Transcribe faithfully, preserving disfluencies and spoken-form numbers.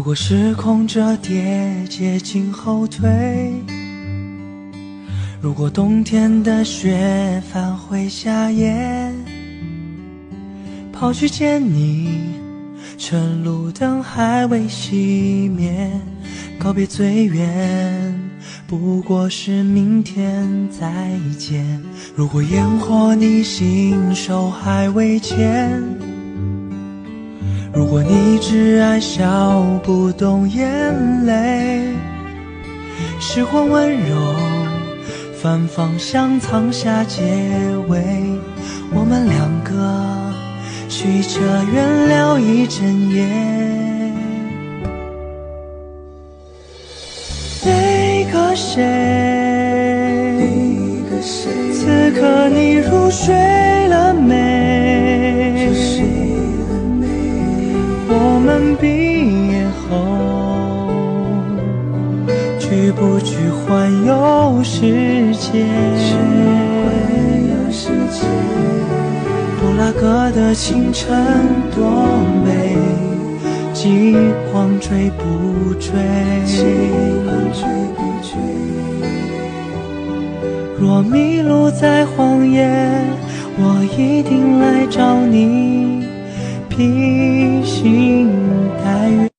果时空折叠接近后退，如果冬天的雪返回夏夜，抛去见你，晨露灯还未熄灭，告别最远，不过是明天再见。如果烟火你心手还未牵，如果你只爱笑不动眼泪，时光温柔反方向藏下结尾，我们两个许着愿聊一整夜。那个谁，此刻你入睡了没？我们毕业后去不去环游世界？布拉格的清晨多美，极光追不追？若迷路在荒野，我一定来找你，披星戴月。